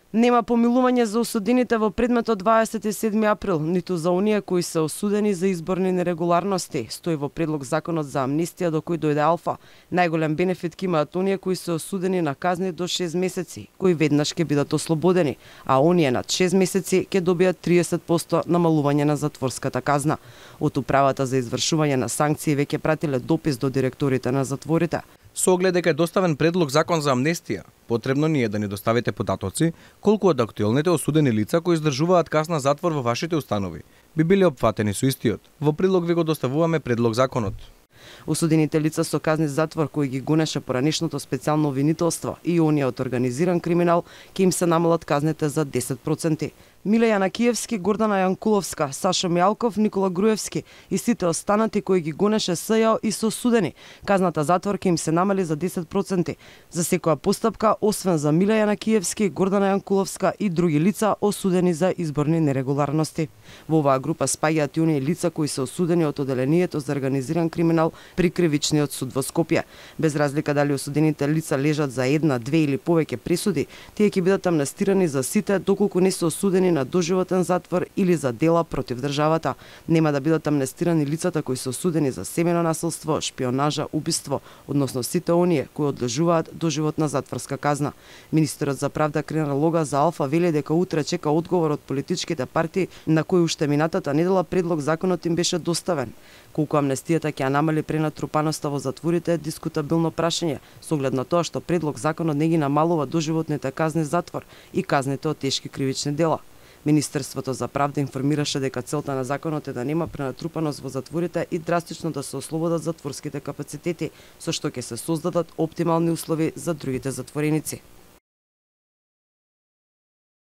Нема помилување за осудените во предметот 27 април, ниту за оние кои се осудени за изборни нерегуларности, стои во предлог законот за амнестија до кој дојде Алфа. Најголем бенефит ќе имаат оние кои се осудени на казни до 6 месеци, кои веднаш ќе бидат ослободени, а оние над 6 месеци ќе добијат 30% намалување на затворската казна. Од управата за извршување на санкции веќе пратиле допис до директорите на затворите. Со оглед дека е доставен предлог закон за амнестија, потребно ни е да ни доставите податоци колку од актуелните осудени лица кои издржуваат казна затвор во вашите установи би биле опфатени со истиот. Во прилог ви го доставуваме предлог законот. Осудените лица со казни затвор кои ги гонеше поранишното специјално обвинителство и оние од организиран криминал ќе им се намалат казните за 10%. Миле Јанакиевски, Гордана Јанкуловска, Сашо Мјалков, Никола Груевски и сите останати кои ги гонеше СЈО и се осудени, казната затвор ќе им се намали за 10%. За секоја постапка, освен за Миле Јанакиевски, Гордана Јанкуловска и други лица осудени за изборни нерегуларности. Во оваа група спаѓаат и оние лица кои се осудени од Оделението за организиран криминал при Кривичниот суд во Скопје. Без разлика дали осудените лица лежат за една, две или повеќе присуди, тие ќе бидат амнестирани за сите доколку не се осудени на доживотен затвор или за дела против државата. Нема да бидат амнестирани лицата кои се осудени за семено насилство, шпионажа, убиство, односно сите оние кои одлежуваат доживотна затворска казна. Министерот за правда Крена Лога за Алфа вели дека утре чека одговор од политичките партии на кои уште минатата недела предлог законот им беше доставен. Колку амнестијата ќе ја намали пренатрупаноста во затворите е дискутабилно прашање, со оглед на тоа што предлог законот не ги намалува доживотните казни затвор и казните од тешки кривични дела. Министерството за правда информираше дека целта на законот е да нема пренатрупаност во затворите и драстично да се ослободат затворските капацитети, со што ќе се создадат оптимални услови за другите затвореници.